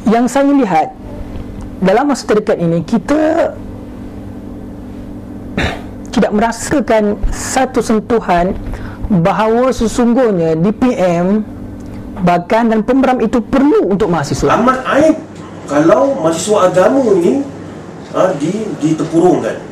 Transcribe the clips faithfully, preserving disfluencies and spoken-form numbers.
yang saya lihat dalam masa terdekat ini, kita tidak merasakan satu sentuhan bahawa sesungguhnya D P M bahkan dan pemeram itu perlu untuk mahasiswa. Amat aib kalau mahasiswa agama ini ha, di, ditepurungkan.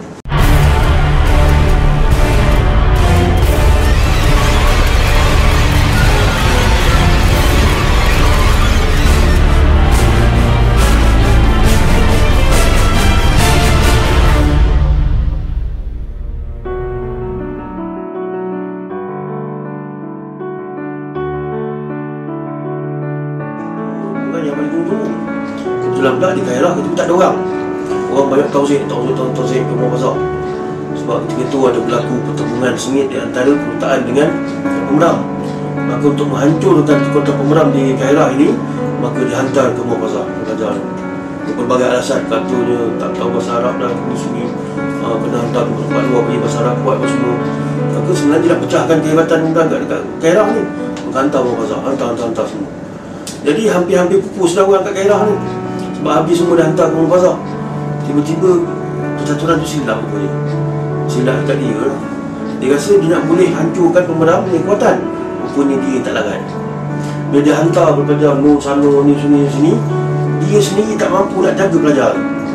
Yang paling dulu kebetulan pula di Kairah itu tak ada orang. Orang banyak tauzik, tauzik, tauzik ke Rumah Bazar. Sebab ketika itu ada berlaku pertempuran sengit di antara kedutaan dengan pemeram. Maka untuk menghancurkan kekuatan pemeram di Kairah ini, maka dihantar ke Rumah Bazar belajar. Untuk berbagai alasan, katanya tak tahu bahasa Arab dan di sini uh, kena hantar ke tempat luar bagi bahasa Arab kuat apa semua. Maka sebenarnya tidak pecahkan kehebatan pemeram dekat Kairah ni. Maka hantar Rumah Bazar, hantar, hantar, hantar semua. Jadi hampir-hampir pupus dah orang kat Kairah ni. Sebab habis semua dah hantar ke Rumah Bazar. Tiba-tiba percaturan tu silap rupanya. Silap dekat dia lah. Dia rasa dia nak boleh hancurkan pemeram punya kekuatan. Rupanya dia tak larat. Bila dia hantar pelajar no sana ni sini sini, dia sendiri tak mampu nak jaga pelajar.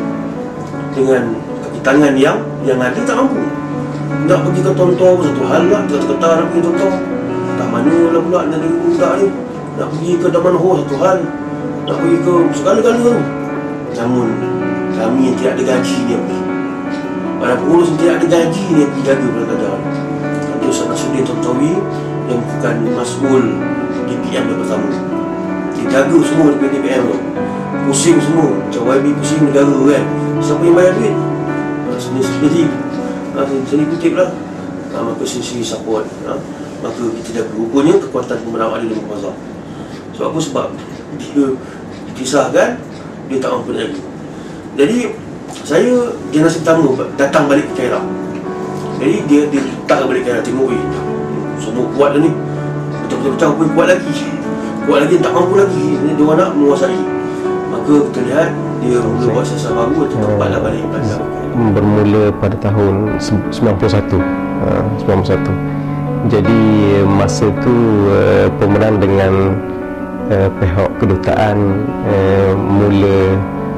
Dengan kaki tangan yang yang ada tak mampu. Nak pergi ke tonton satu hal lah, kata-kata nak pergi tonton. Tak mana lah pula nak jadi budak ni. Nak pergi ke Damanho satu hal, nak pergi ke segala-gala tu. Namun kami yang tidak ada gaji dia pergi. Para pengurus yang tidak ada gaji dia pergi jaga pelajar. Itu Ustaz Nasruddin Tontowi yang bukan mas'ul D P M yang pertama. Dia jaga semua di D P M tu. Pusing semua, macam Y B pusing negara kan. Siapa yang bayar duit? Sendiri-sendiri. Sendiri kutip lah. Maka sendiri support. Maka kita jaga. Rupanya kekuatan pemeram ada di Rumah Bazar. Sebab apa? Sebab dia dikisahkan, dia tak mampu nak jaga. Jadi saya generasi pertama datang balik ke Kairah. Jadi dia dia tak balik ke Kairah, tengok weh, semua kuat dah ni, betul-betul pun kuat lagi, kuat lagi tak mampu lagi, dia orang nak menguasai. Maka kita lihat dia mula buat siasat baru, tempatlah balik belajar. Bermula pada tahun sembilan puluh satu. sembilan puluh satu. Jadi masa tu pemeran dengan Uh, pihak kedutaan uh, mula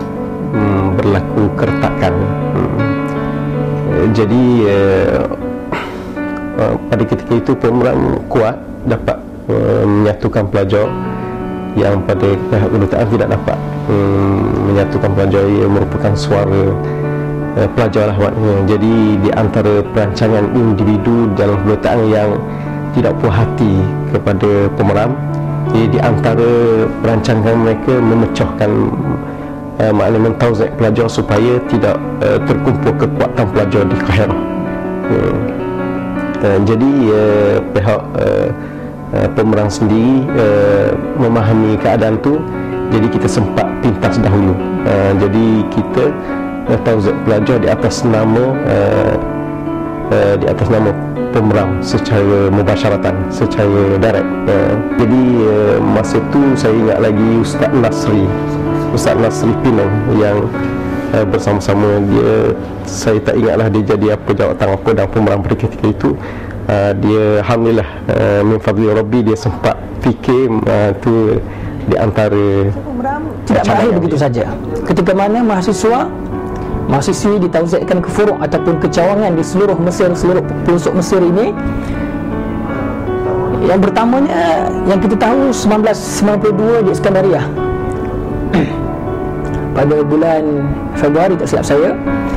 um, berlaku keretakan. um, uh, jadi uh, uh, pada ketika itu pemeran kuat dapat uh, menyatukan pelajar yang pada pihak kedutaan tidak dapat um, menyatukan pelajar. Ia merupakan suara uh, pelajar lah maknanya. Jadi di antara perancangan individu dalam kedutaan yang tidak puas hati kepada pemeram, jadi di antara perancangan mereka memecahkan uh, maknanya mentauzik pelajar supaya tidak uh, terkumpul kekuatan pelajar di Kairah. Uh, uh, jadi uh, pihak uh, uh, pemerang sendiri uh, memahami keadaan tu, jadi kita sempat pintas dahulu. Uh, jadi kita uh, tauzik pelajar di atas nama uh, uh, di atas nama pemeram secara mubasyaratan, secara direct. Uh, jadi uh, masa tu saya ingat lagi Ustaz Nasri, Ustaz Nasri Pinang yang uh, bersama-sama dia, saya tak ingatlah dia jadi apa jawatan apa dan pemeram pada ketika itu. Uh, dia alhamdulillah uh, min fadli Rabbi dia sempat fikir uh, tu di antara pemeram tidak berakhir begitu saja. Ketika mana mahasiswa mahasiswi ditauzikkan ke furuk ataupun ke cawangan di seluruh Mesir, seluruh pelosok Mesir ini. Yang pertamanya yang kita tahu sembilan belas sembilan puluh dua di Iskandariah pada bulan Februari tak silap saya,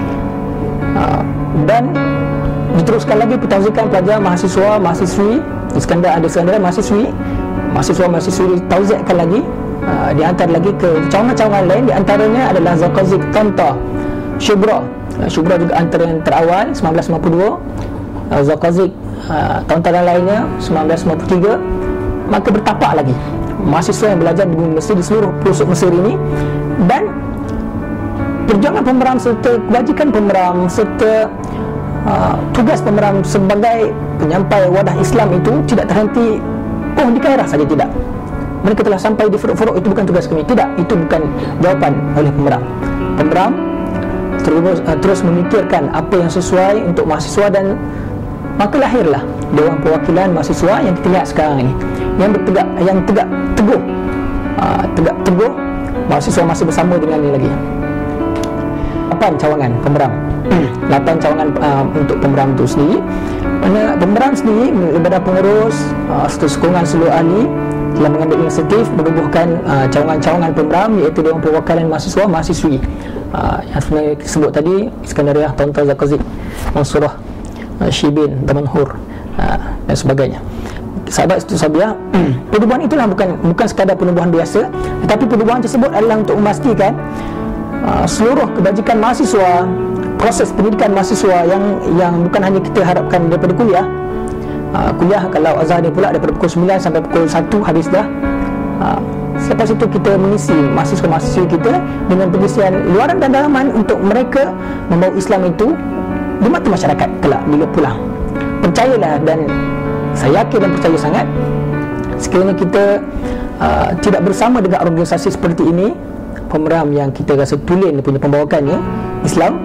dan diteruskan lagi pentauzikan pelajar mahasiswa mahasiswi Iskandar, ada Iskandariah mahasiswi mahasiswa mahasiswi ditauzikkan lagi, diantar lagi ke cawangan-cawangan lain. Di antaranya adalah Zaqazik Tanta Shubra. Shubra juga antara yang terawal sembilan belas sembilan puluh dua. uh, Zaqazik uh, tahun-tahun lainnya sembilan belas sembilan puluh tiga. Maka bertapak lagi mahasiswa yang belajar di Mesir, di seluruh pelosok Mesir ini. Dan perjuangan pemeram serta kebajikan pemeram serta uh, tugas pemeram sebagai penyampai wadah Islam itu tidak terhenti oh di Kairah saja, tidak. mereka telah sampai di furuk-furuk, itu bukan tugas kami. Tidak, itu bukan jawapan oleh Pemeram. Pemeram terus, uh, terus memikirkan apa yang sesuai untuk mahasiswa, dan maka lahirlah Dewan Perwakilan Mahasiswa yang kita lihat sekarang ini, yang bertegak, yang tegak teguh, uh, tegak teguh. Mahasiswa masih bersama dengan ini lagi. Lapan cawangan Pemeram, lapan cawangan uh, untuk Pemeram itu sendiri. Mana Pemeram sendiri daripada pengurus uh, sokongan seluruh ahli telah mengambil inisiatif menubuhkan uh, cawangan-cawangan Pemeram, iaitu Dewan Perwakilan Mahasiswa Mahasiswi, uh, yang sebenarnya disebut tadi Iskandariah, Tonta Zakazik, Mansurah, uh, Shibin, Damanhur, uh, dan sebagainya. Sahabat itu sahabat, penubuhan itulah bukan bukan sekadar penubuhan biasa, tetapi penubuhan tersebut adalah untuk memastikan uh, seluruh kebajikan mahasiswa, proses pendidikan mahasiswa yang yang bukan hanya kita harapkan daripada kuliah. Uh, kuliah kalau azhar dia pula daripada pukul sembilan sampai pukul satu habis dah. Uh, selepas itu kita mengisi mahasiswa-mahasiswa kita dengan pengisian luaran dan dalaman untuk mereka membawa Islam itu di mata masyarakat kelak bila pulang. Percayalah, dan saya yakin dan percaya sangat, sekiranya kita uh, tidak bersama dengan organisasi seperti ini, Pemeram yang kita rasa tulen punya pembawakannya Islam,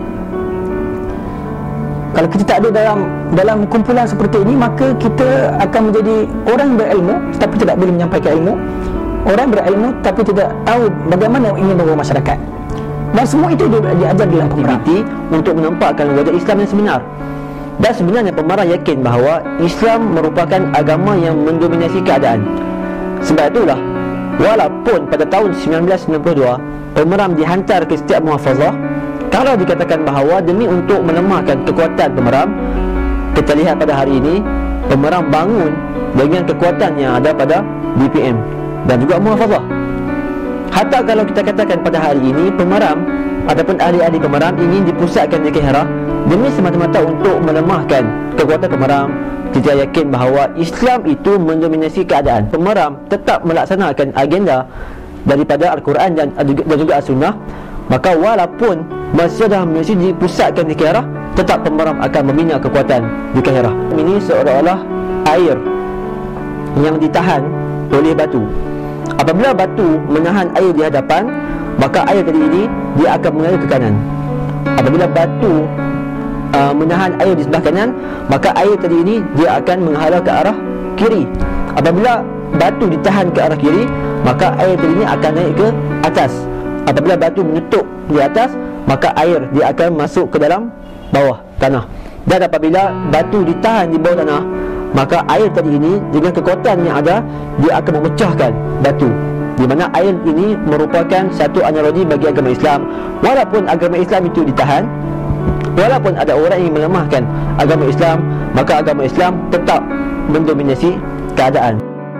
kalau kita tak ada dalam dalam kumpulan seperti ini, maka kita akan menjadi orang berilmu tapi tidak boleh menyampaikan ilmu, orang berilmu tapi tidak tahu bagaimana ingin membawa masyarakat. Dan semua itu di, diajar dalam Pemeram untuk menampakkan wajah Islam yang sebenar. Dan sebenarnya Pemeram yakin bahawa Islam merupakan agama yang mendominasi keadaan. Sebab itulah, walaupun pada tahun sembilan belas sembilan puluh dua Pemeram dihantar ke setiap muhafazah, kalau dikatakan bahawa demi untuk melemahkan kekuatan Pemeram, kita lihat pada hari ini Pemeram bangun dengan kekuatan yang ada pada D P M dan juga muhafazah. Hatta kalau kita katakan pada hari ini Pemeram ataupun ahli-ahli Pemeram ingin dipusatkan di Kehera demi semata-mata untuk melemahkan kekuatan Pemeram, kita yakin bahawa Islam itu mendominasi keadaan. Pemeram tetap melaksanakan agenda daripada Al-Quran dan, dan juga As-Sunnah. Maka walaupun masih dah mesti dipusatkan di Kehera, tetap Pemeram akan membina kekuatan di Kehera. Ini seolah-olah air yang ditahan oleh batu. Apabila batu menahan air di hadapan, maka air tadi ini dia akan mengalir ke kanan. Apabila batu uh, menahan air di sebelah kanan, maka air tadi ini dia akan menghadap ke arah kiri. Apabila batu ditahan ke arah kiri, maka air tadi ini akan naik ke atas. Apabila batu menutup di atas, maka air dia akan masuk ke dalam bawah tanah. Dan apabila batu ditahan di bawah tanah, maka air tadi ini dengan kekuatan yang ada, dia akan memecahkan batu. Di mana air ini merupakan satu analogi bagi agama Islam. Walaupun agama Islam itu ditahan, walaupun ada orang yang melemahkan agama Islam, maka agama Islam tetap mendominasi keadaan.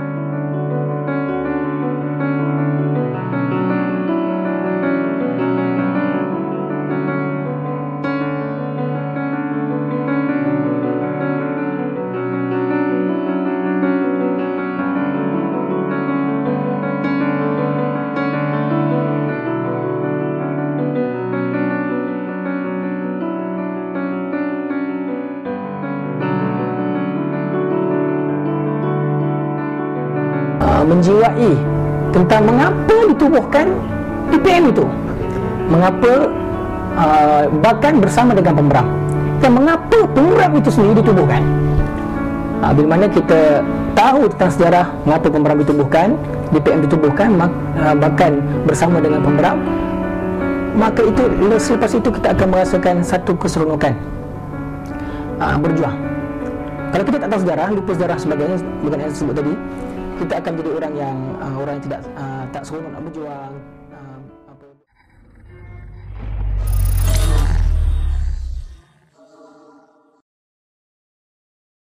menjiwai tentang mengapa ditubuhkan D P M itu, mengapa uh, bahkan bersama dengan Pemeram, dan mengapa Pemeram itu sendiri ditubuhkan. Uh, bila mana kita tahu tentang sejarah mengapa Pemeram ditubuhkan, D P M ditubuhkan, uh, bahkan bersama dengan Pemeram, maka itu selepas itu kita akan merasakan satu keseronokan uh, berjuang. Kalau kita tak tahu sejarah, lupa sejarah sebagainya, bukan yang saya sebut tadi, kita akan jadi orang yang uh, orang yang tidak uh, tak seronok nak berjuang.